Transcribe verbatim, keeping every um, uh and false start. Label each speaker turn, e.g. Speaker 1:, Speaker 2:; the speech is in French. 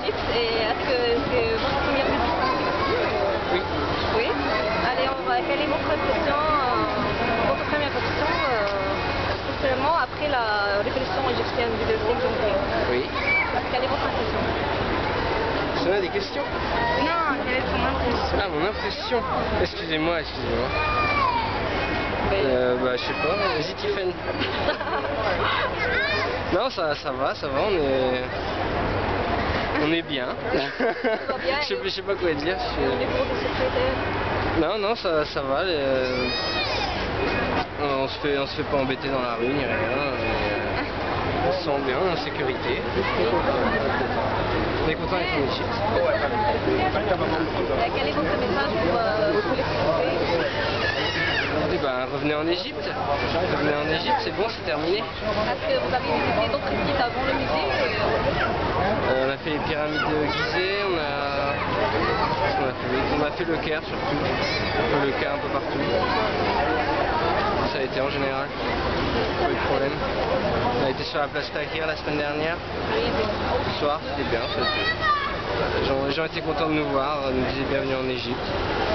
Speaker 1: l'Égypte et est-ce que c'est votre première visite en Égypte?
Speaker 2: Oui.
Speaker 1: Oui. Allez, on va, quelle est votre impression, euh, votre première impression, euh, spécialement après la révolution égyptienne du deuxième janvier?
Speaker 2: Oui.
Speaker 1: Quelle est votre impression?
Speaker 2: Ça a des questions?
Speaker 1: Non, quelle est ton impression?
Speaker 2: Ah, mon impression. Excusez-moi, excusez-moi. Euh, bah, je sais pas. Vas-y, Tiffany. Non, ça, ça va, ça va, on est... On est bien. je, sais, je sais pas quoi dire. Je... Non, non, ça, ça va. Les... On se fait, on se fait pas embêter dans la rue, ni rien. On se sent bien, en sécurité. On est content d'être en Égypte.
Speaker 1: Quel est votre message pour, euh, pour les Français?
Speaker 2: Eh ben, revenez en Égypte. Revenez en Égypte, c'est bon, c'est terminé.
Speaker 1: Est-ce que vous avez visité d'autres sites avant le musée?
Speaker 2: euh, On a fait les pyramides de Gizeh, on a... On a, fait, on a fait le Caire surtout. Le Caire un peu partout. Ça a été en général. Pas eu de problème. On a été sur la place Tahrir la semaine dernière. Ce soir, c'était bien. Les gens, les gens étaient contents de nous voir, nous disaient bienvenue en Égypte.